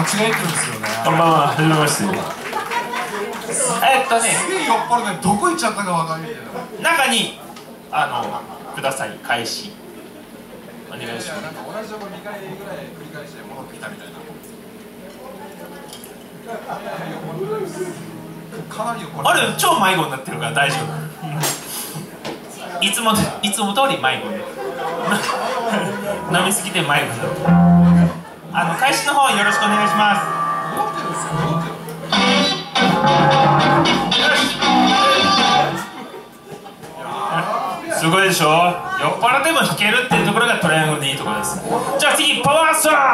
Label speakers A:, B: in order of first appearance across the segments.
A: 違えてるんですよね。
B: こんばんは、はじめまして。
A: すげえ酔っ払ってどこ行っちゃったかわかんないけど。
B: 中にください、返しお願いします。
A: なんか同じとこ2回ぐらい繰り返して戻ってきたみたいな。かなり酔っ払って。
B: あれ超迷子になってるから大丈夫。いつも通り迷子で飲みすぎて迷子になってる。返しの方よろしくお願いします。
A: 戻ってるんですよ、戻ってる。
B: すごいでしょ。酔っ払っても弾けるっていうところがトライアングルのいいところです。じゃあ次パワーソング。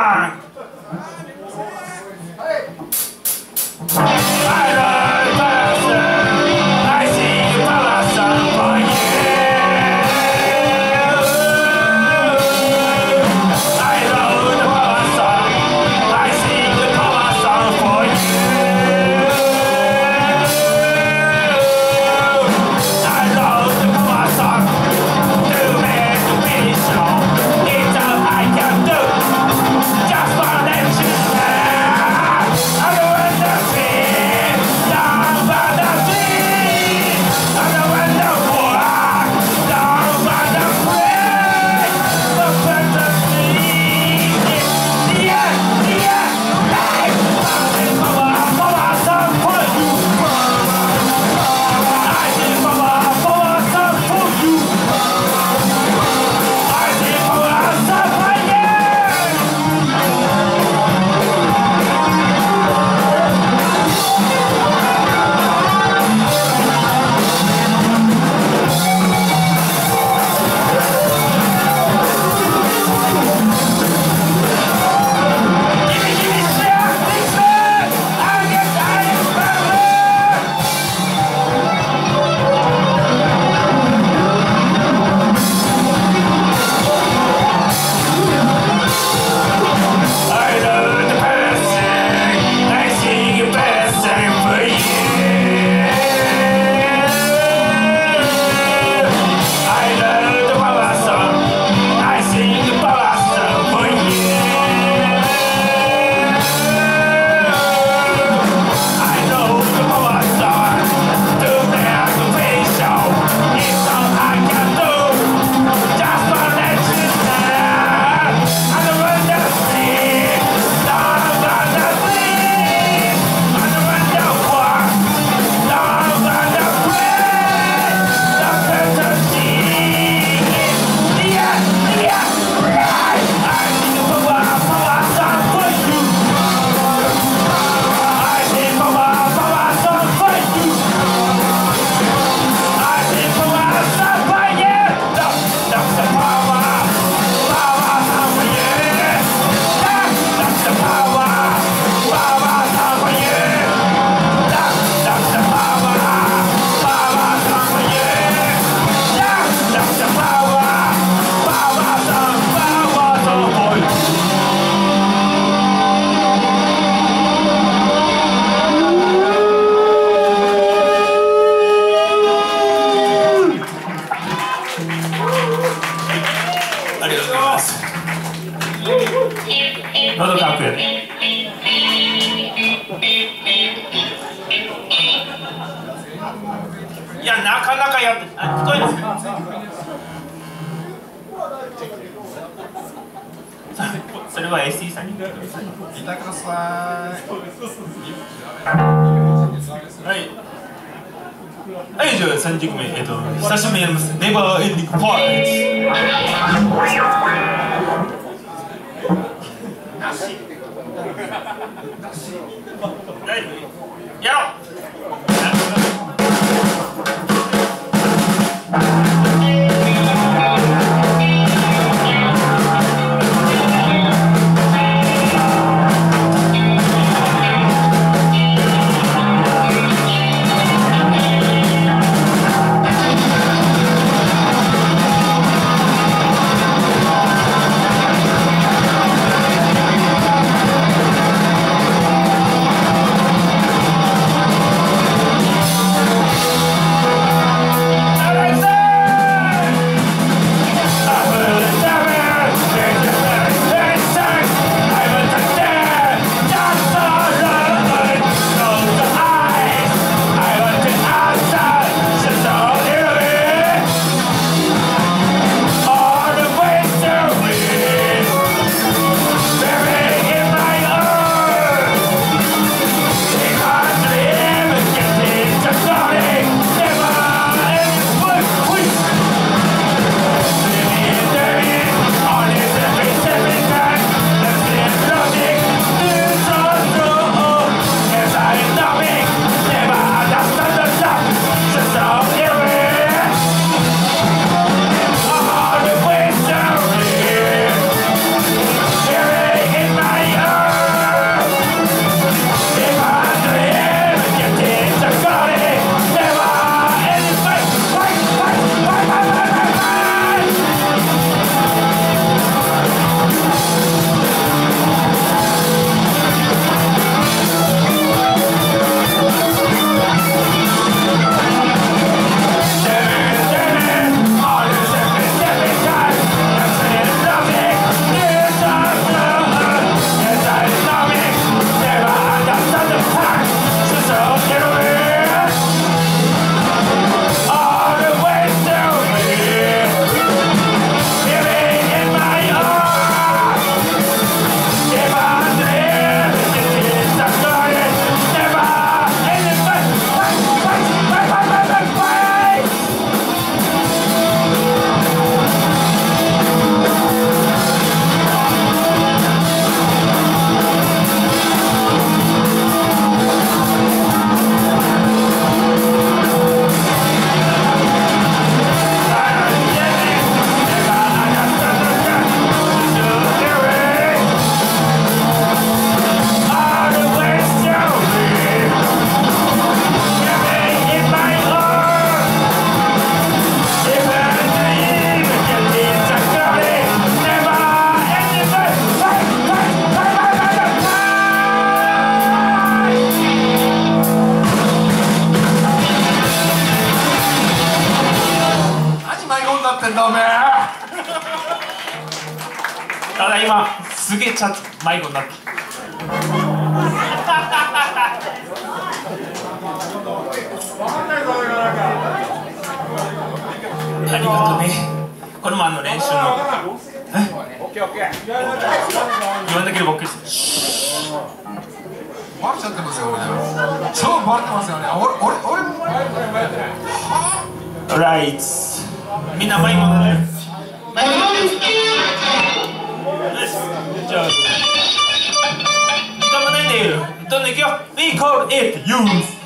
B: 喉乾く。いや、なかなかやって、聞こえます。それは SE さんに言ってください。
A: 聞いてください。
B: はい。はい、じゃあ3曲目、久しぶりにやります。ネバーエンディングパーツ。やろう。
A: んだってんだおめえ。
B: ただ今すげえちゃんと迷子になった。ありがとうね。これも練習の言わなければ OK です。
A: バレちゃってますよね。超バレてますよね。俺もバレてる。
B: ライトみんな迷子だね。じゃあ時間がないんだよ。どんどんいくよ。 We call it use。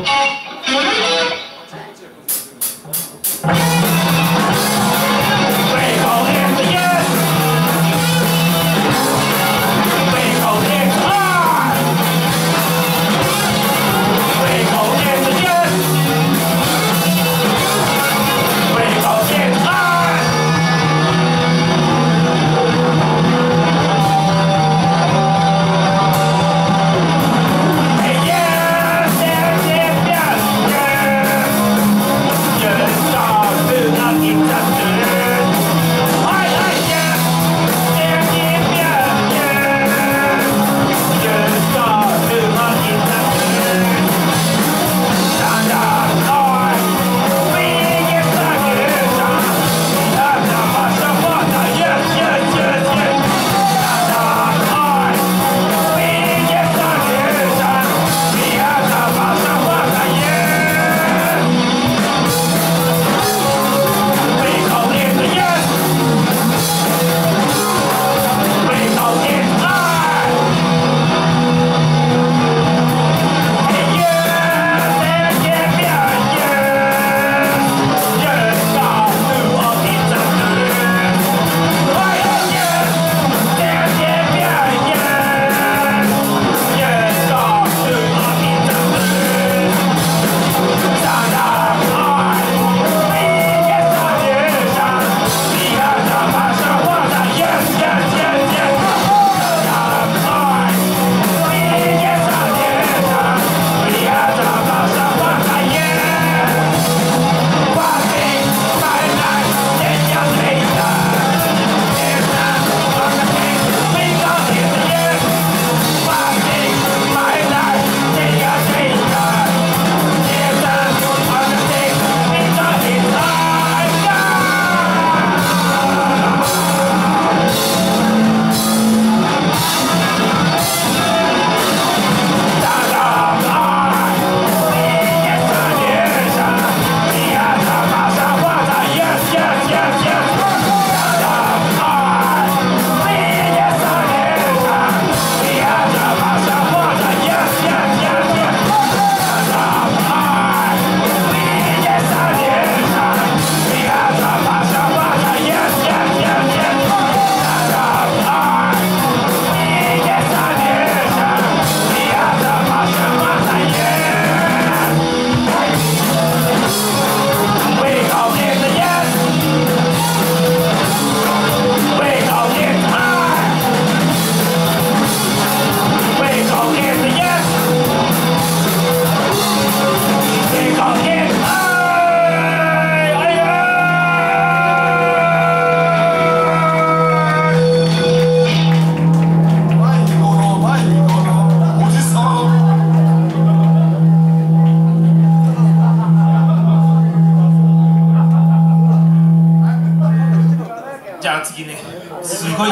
B: 次ね、すごい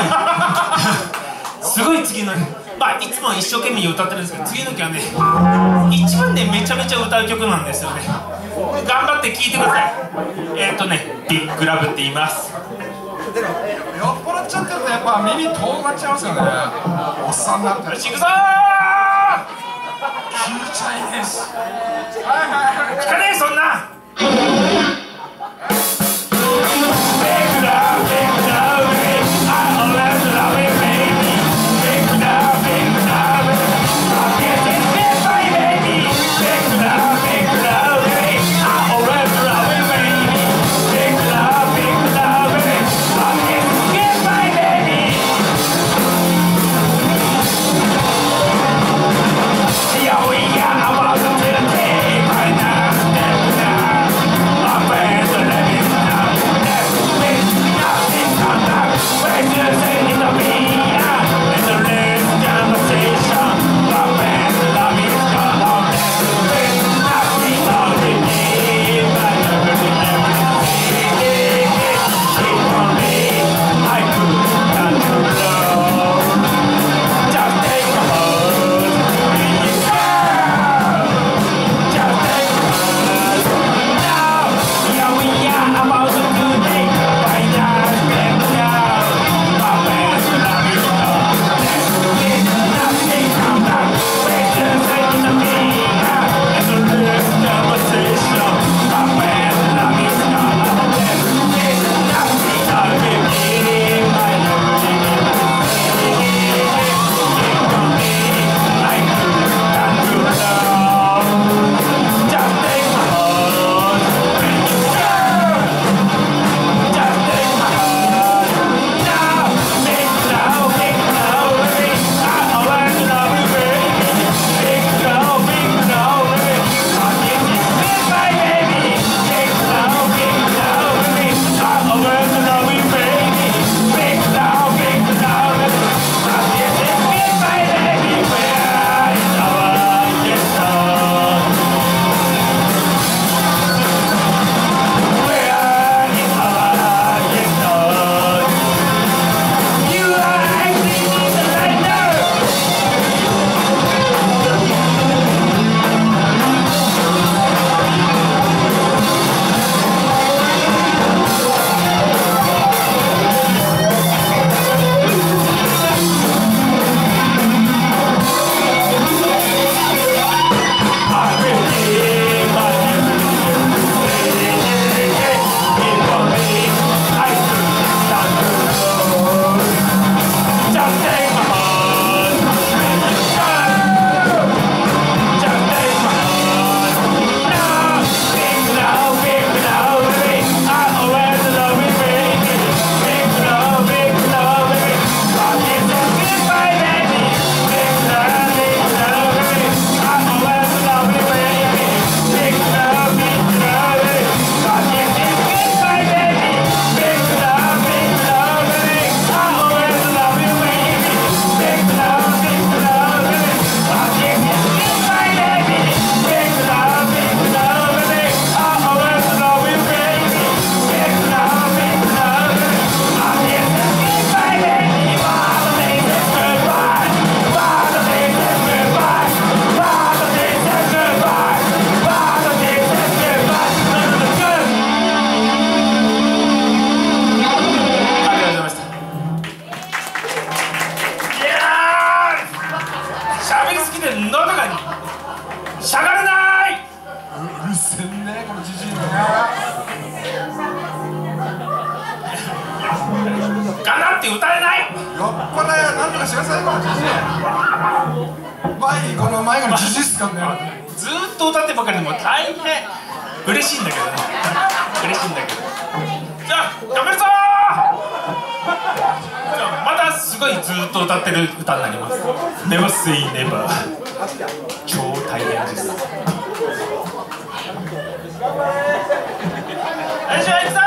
B: 次のまあいつも一生懸命歌ってるんですけど、次の曲はね一番ねめちゃめちゃ歌う曲なんですよね。頑張って聴いてください。ビッグラブって言います。
A: 酔っ払っちゃってるとやっぱ耳遠まっちゃいますよね。おっさんになって
B: シングさ
A: 聞いちゃいねえし、
B: 聞かねえそんな。 だって歌えない。
A: 酔っ払いは何とかしなさいよ、じじい。この迷子のじじいっすかんね。
B: ずーっと歌ってばかりでも大変嬉しいんだけどね。嬉しいんだけど。じゃあやめるぞー。じゃあまたすごいずーっと歌ってる歌になります。Never say never。超大変です。よいしょ、行くぞ。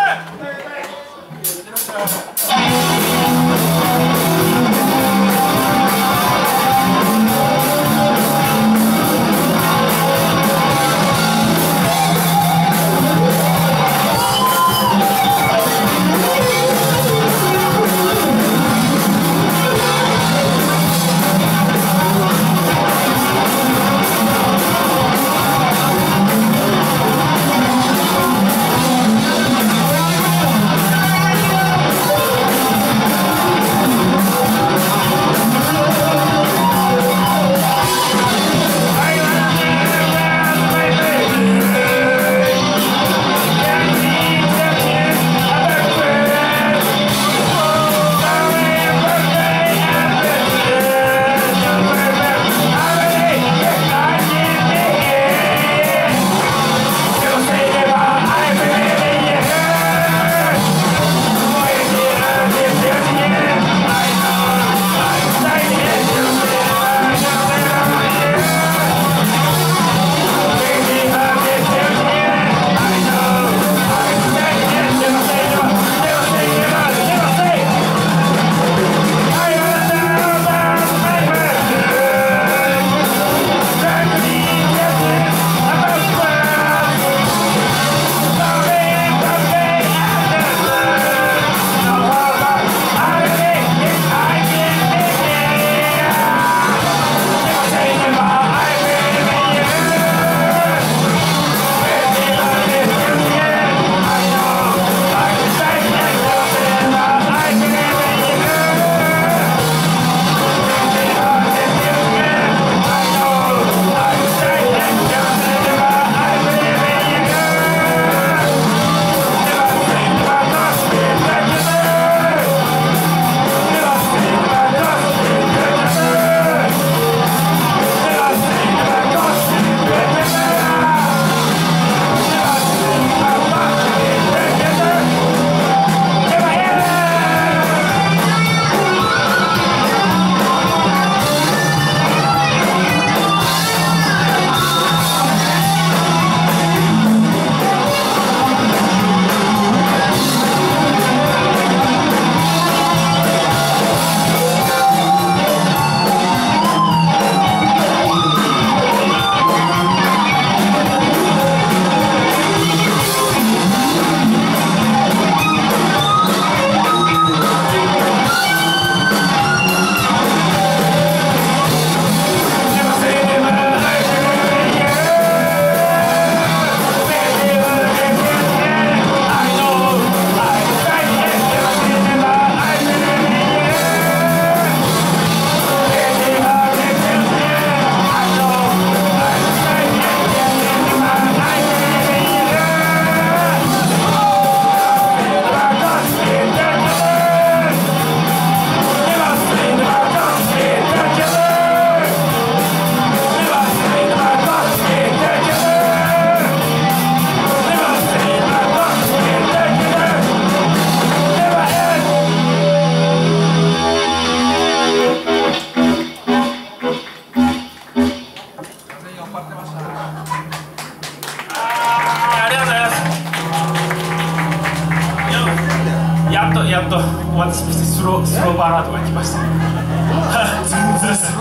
B: やっと私スローバラードが来ました。全然です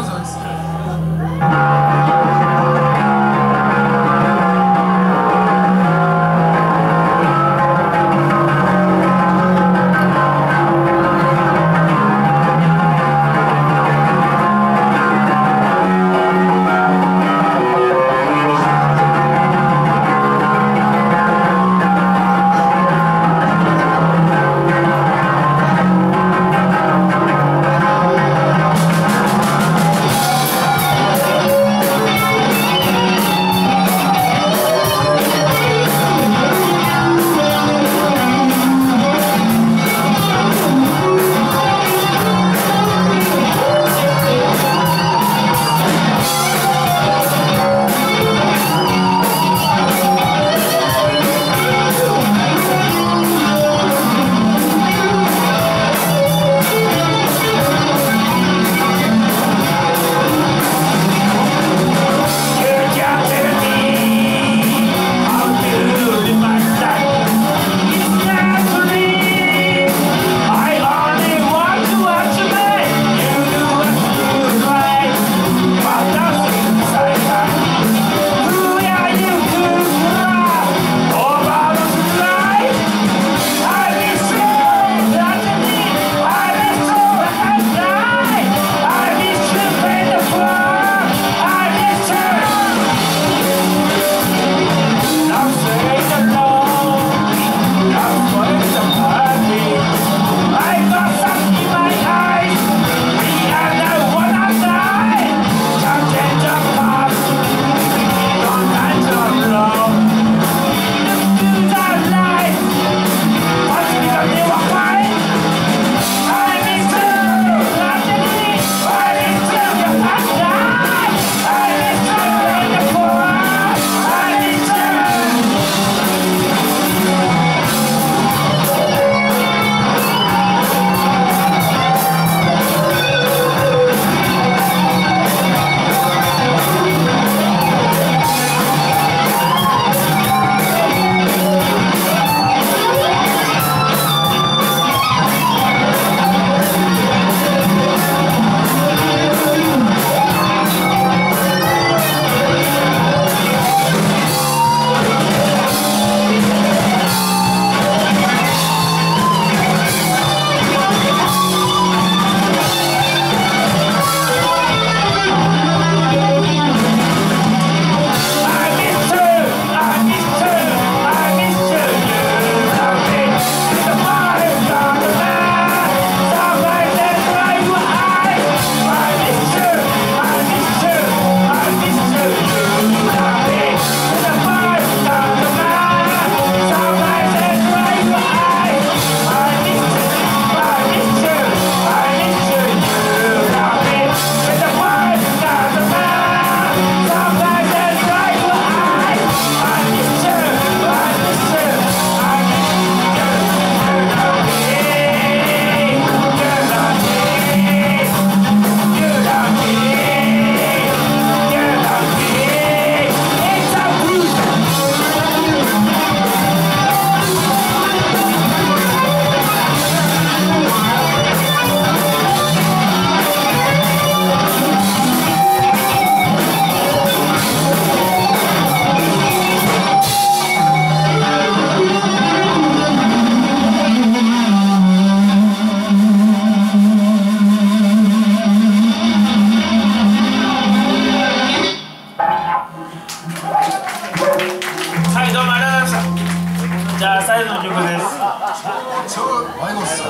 A: 迷子っすよ。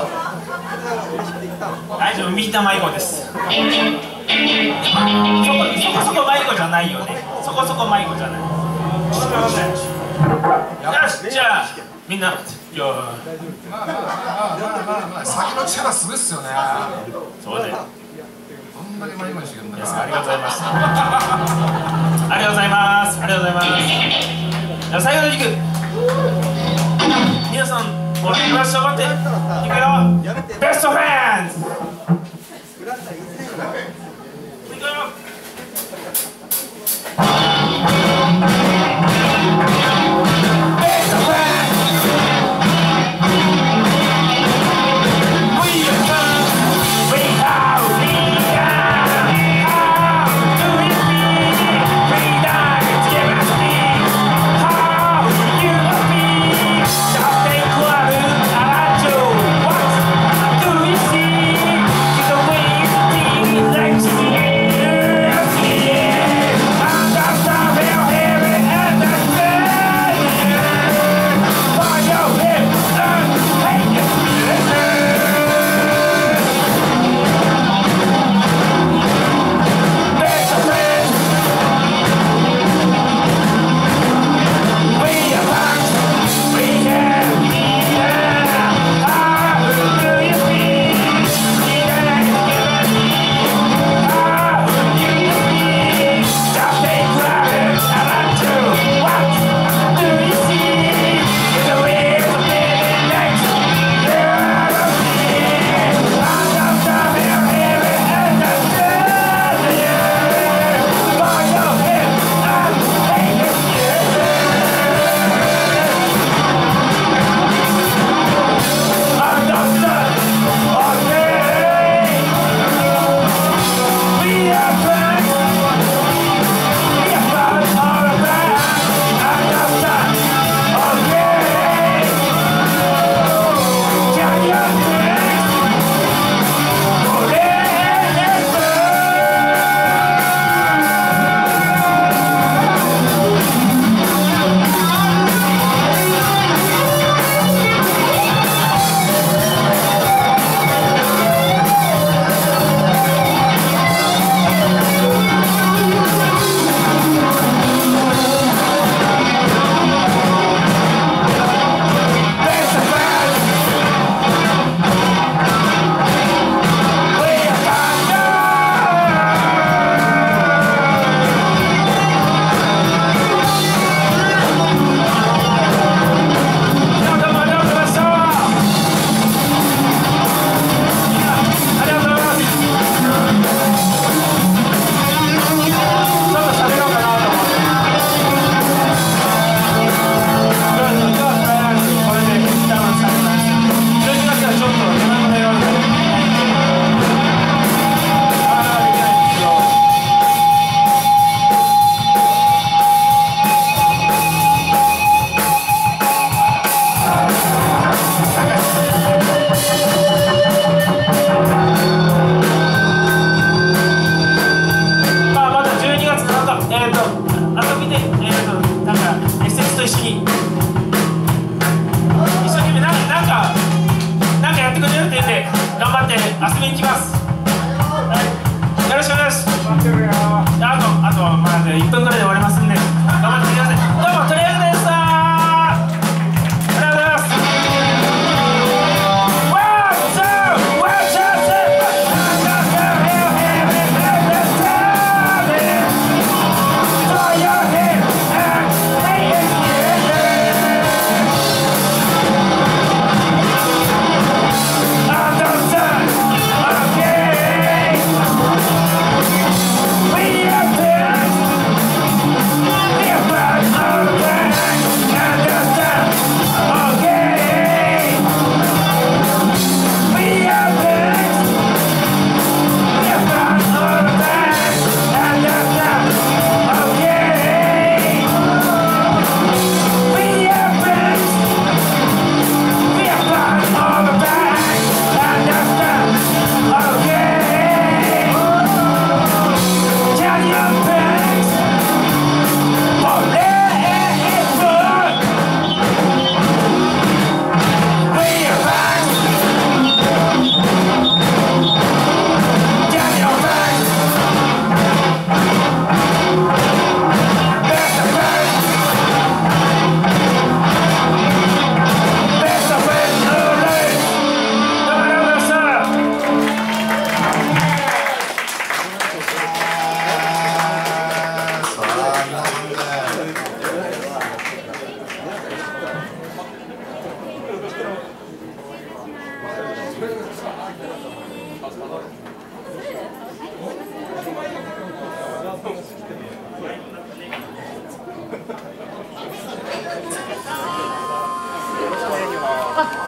B: 大丈夫、みんな迷子です。そこそこ迷子じゃないよね。そこそこ迷子じゃない。すみません。よし、じゃあみんな、
A: まあ先の力すごいっすよね。
B: そうで。
A: どんだけ迷子にしてくるんだよ。
B: ありがとうございます。ありがとうございます。ありがとうございます。じゃあ最後の軸。皆さん、俺にブラッシュを待って。いくよ。ベストフレンズ。いくよ。1分ぐらいで終わりますんで頑張ってください。どうもとりあえずでした。ありがとうございます。